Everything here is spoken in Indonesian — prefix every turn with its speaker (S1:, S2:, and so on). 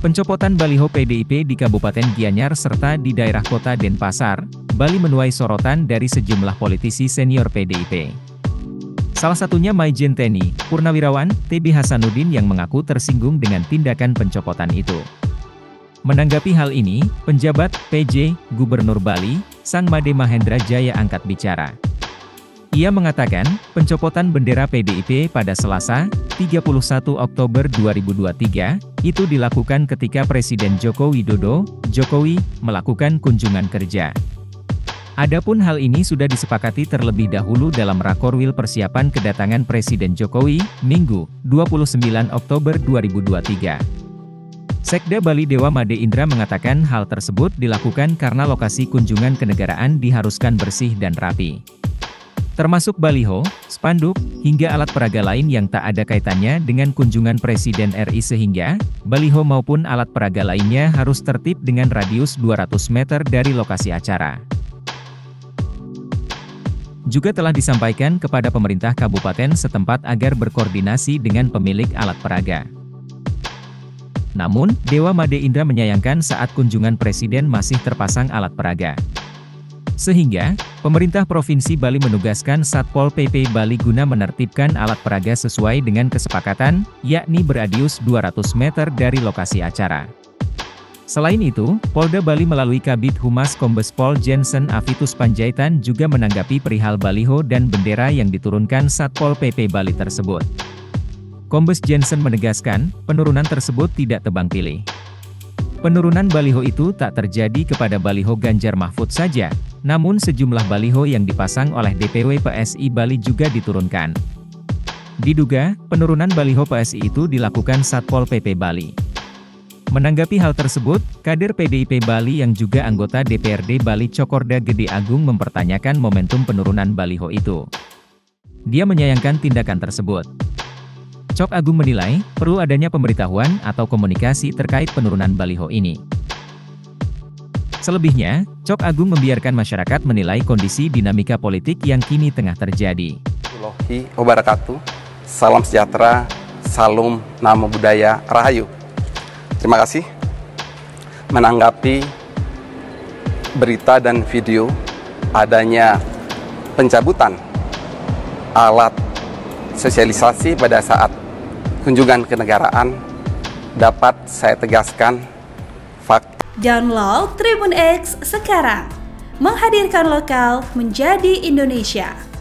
S1: Pencopotan baliho PDIP di Kabupaten Gianyar serta di daerah kota Denpasar, Bali menuai sorotan dari sejumlah politisi senior PDIP. Salah satunya Maijen TNI, Purnawirawan, TB Hasanuddin yang mengaku tersinggung dengan tindakan pencopotan itu. Menanggapi hal ini, penjabat PJ Gubernur Bali, Sang Made Mahendra Jaya angkat bicara. Ia mengatakan, pencopotan bendera PDIP pada Selasa, 31 Oktober 2023, itu dilakukan ketika Presiden Joko Widodo, Jokowi, melakukan kunjungan kerja. Adapun hal ini sudah disepakati terlebih dahulu dalam Rakorwil persiapan kedatangan Presiden Jokowi, Minggu, 29 Oktober 2023. Sekda Bali Dewa Made Indra mengatakan hal tersebut dilakukan karena lokasi kunjungan kenegaraan diharuskan bersih dan rapi. Termasuk baliho, spanduk, hingga alat peraga lain yang tak ada kaitannya dengan kunjungan Presiden RI sehingga, baliho maupun alat peraga lainnya harus tertib dengan radius 200 meter dari lokasi acara. Juga telah disampaikan kepada pemerintah kabupaten setempat agar berkoordinasi dengan pemilik alat peraga. Namun, Dewa Made Indra menyayangkan saat kunjungan Presiden masih terpasang alat peraga. Sehingga, pemerintah Provinsi Bali menugaskan Satpol PP Bali guna menertibkan alat peraga sesuai dengan kesepakatan, yakni beradius 200 meter dari lokasi acara. Selain itu, Polda Bali melalui Kabid Humas Kombes Pol Jensen Avitus Panjaitan juga menanggapi perihal baliho dan bendera yang diturunkan Satpol PP Bali tersebut. Kombes Jensen menegaskan, penurunan tersebut tidak tebang pilih. Penurunan baliho itu tak terjadi kepada baliho Ganjar Mahfud saja, namun sejumlah baliho yang dipasang oleh DPW PSI Bali juga diturunkan. Diduga, penurunan baliho PSI itu dilakukan Satpol PP Bali. Menanggapi hal tersebut, kader PDIP Bali yang juga anggota DPRD Bali Cokorda Gede Agung mempertanyakan momentum penurunan baliho itu. Dia menyayangkan tindakan tersebut. Cok Agung menilai, perlu adanya pemberitahuan atau komunikasi terkait penurunan baliho ini. Selebihnya, Cok Agung membiarkan masyarakat menilai kondisi dinamika politik yang kini tengah terjadi.
S2: Warahmatullahi wabarakatuh. Salam sejahtera, salam namo budaya, rahayu. Terima kasih. Menanggapi berita dan video adanya pencabutan alat sosialisasi pada saat kunjungan kenegaraan, dapat saya tegaskan fakta.
S3: Download Tribun X sekarang, menghadirkan lokal menjadi Indonesia.